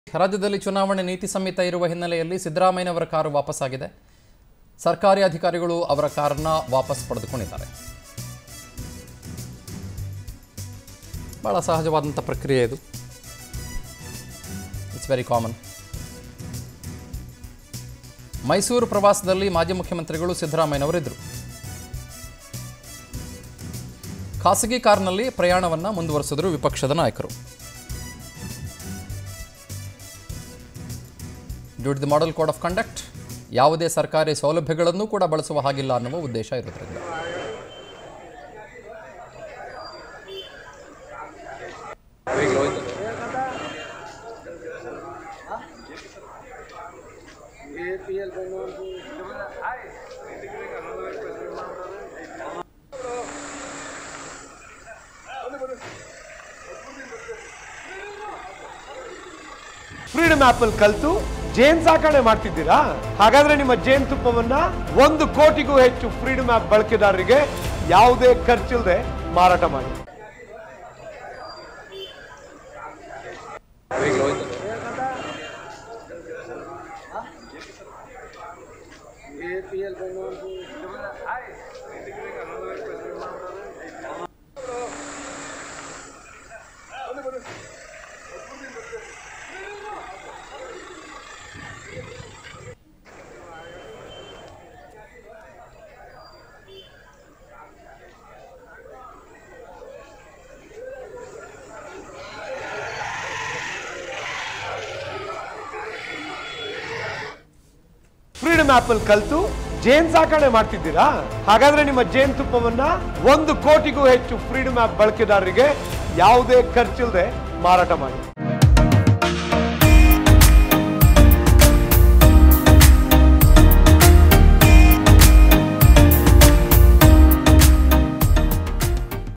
ರಾಜ್ಯದಲ್ಲಿ ಚುನಾವಣೆ ನೀತಿ ಸಂಹಿತೆ ಇರುವ ಹಿನ್ನೆಲೆಯಲ್ಲಿ ಸಿದ್ದರಾಮಯ್ಯನವರ ಕಾರು ವಾಪಸ್ಸಾಗಿದೆ. ಸರ್ಕಾರಿ ಅಧಿಕಾರಿಗಳು ಅವರ ಕಾರನ್ನ ವಾಪಸ್ ಪಡೆದುಕೊಂಡಿದ್ದಾರೆ. ಬಹಳ ಸಹಜವಾದಂಥ ಪ್ರಕ್ರಿಯೆ ಇದು. It's very common. ಮೈಸೂರು ಪ್ರವಾಸದಲ್ಲಿ ಮಾಜಿ ಮುಖ್ಯಮಂತ್ರಿಗಳು ಸಿದ್ದರಾಮಯ್ಯನವರಿದ್ದರು. ಖಾಸಗಿ ಕಾರ್ನಲ್ಲಿ ಪ್ರಯಾಣವನ್ನು ಮುಂದುವರೆಸಿದರು ವಿಪಕ್ಷದ ನಾಯಕರು. Due to the model code of conduct ಯಾವುದೇ ಸರ್ಕಾರಿ ಸೌಲಭ್ಯಗಳನ್ನು ಕೂಡ ಬಳಸುವ ಹಾಗಿಲ್ಲ ಅನ್ನುವ ಉದ್ದೇಶ ಇರುವುದರಿಂದ ಫ್ರೀಡಮ್ ಆಪ್ ಅಲ್ಲಿ ಕಲಿತು ಜೇನ್ ಸಾಕಣೆ ಮಾಡ್ತಿದ್ದೀರಾ? ಹಾಗಾದ್ರೆ ನಿಮ್ಮ ಜೇನ್ ತುಪ್ಪವನ್ನ 1 ಕೋಟಿಗೂ ಹೆಚ್ಚು ಫ್ರೀಡಮ್ ಆಪ್ ಬಳಕೆದಾರರಿಗೆ ಯಾವುದೇ ಖರ್ಚಿಲ್ಲದೆ ಮಾರಾಟ ಮಾಡಿ. ಫ್ರೀಡಮ್ ಆಪ್ ಅಲ್ಲಿ ಕಲಿತು ಜೇನ್ ಸಾಕಣೆ ಮಾಡ್ತಿದ್ದೀರಾ? ಹಾಗಾದ್ರೆ ನಿಮ್ಮ ಜೇನ್ ತುಪ್ಪವನ್ನ 1 ಕೋಟಿಗೂ ಹೆಚ್ಚು ಫ್ರೀಡಮ್ ಆಪ್ ಬಳಕೆದಾರರಿಗೆ ಯಾವುದೇ ಖರ್ಚಿಲ್ಲದೆ ಮಾರಾಟ ಮಾಡಿ.